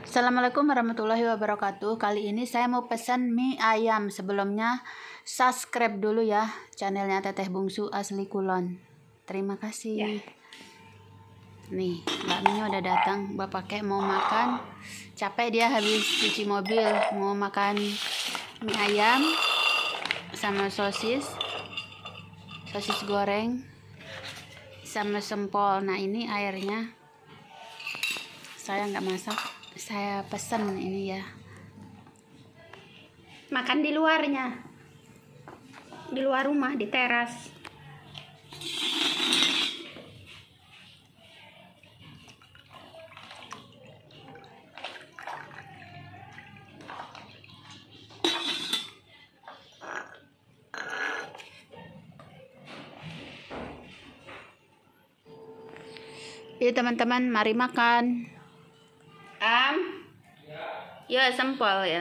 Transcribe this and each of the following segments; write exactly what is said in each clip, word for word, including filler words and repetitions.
Assalamualaikum warahmatullahi wabarakatuh. Kali ini saya mau pesan mie ayam. Sebelumnya subscribe dulu ya channelnya Teteh Bungsu Asli Kulon. Terima kasih. Ya. Nih, Mbak Minya udah datang. Bapak Kek mau makan. Capek dia habis cuci mobil. Mau makan mie ayam sama sosis, sosis goreng, sama sempol. Nah ini airnya. Saya nggak masak. Saya pesan ini ya, makan di luarnya, di luar rumah, di teras. Jadi teman-teman, mari makan. Am, ya sempol ya.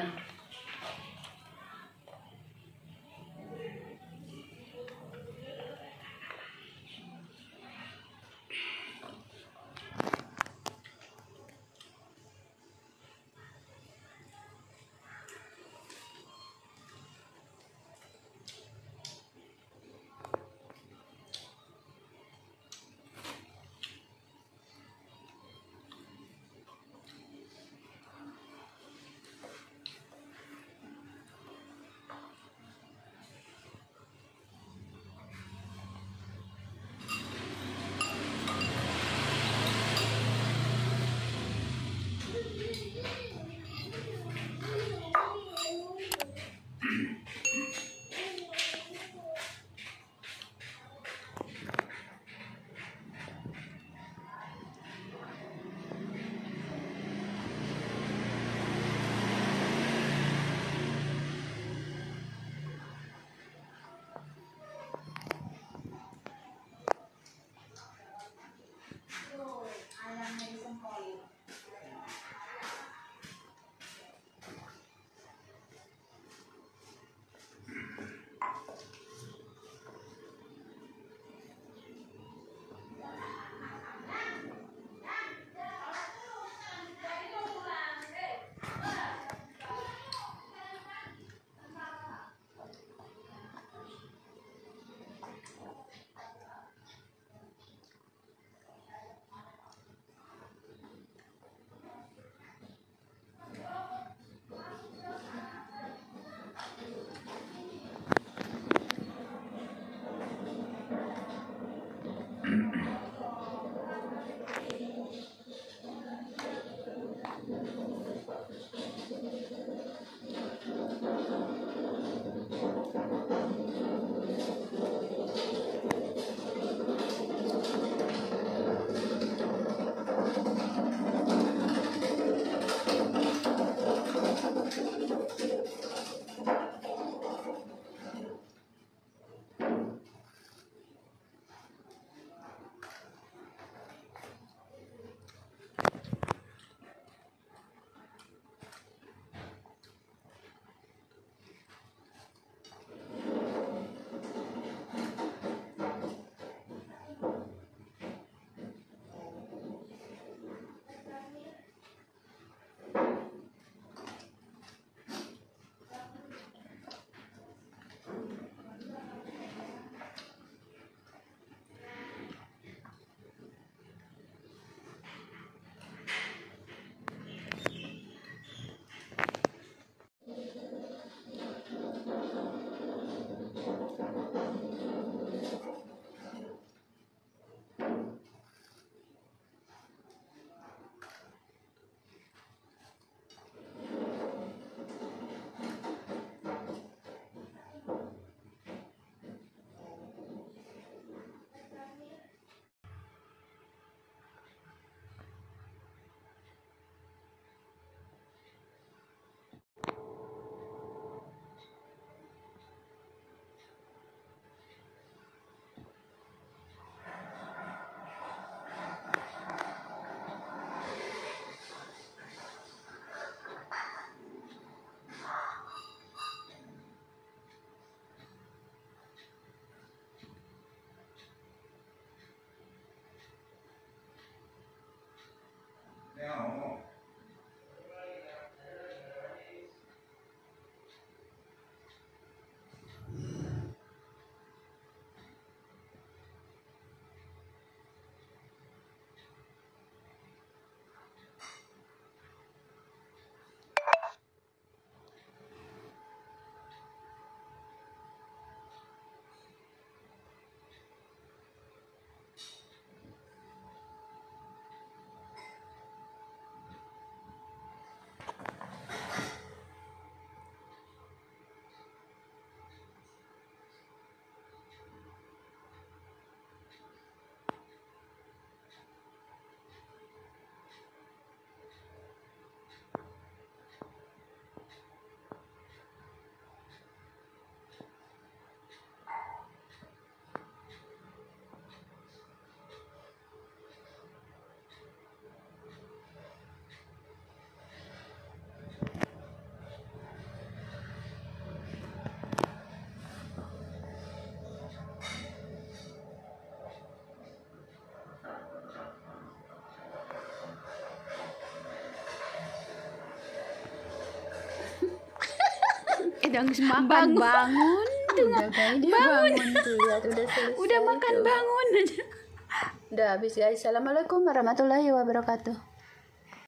Udah makan bangun. bangun. Udah guys, dia bangun, bangun tuh lihat udah selesai. Udah makan tuh. bangun. Udah habis guys. Assalamualaikum warahmatullahi wabarakatuh.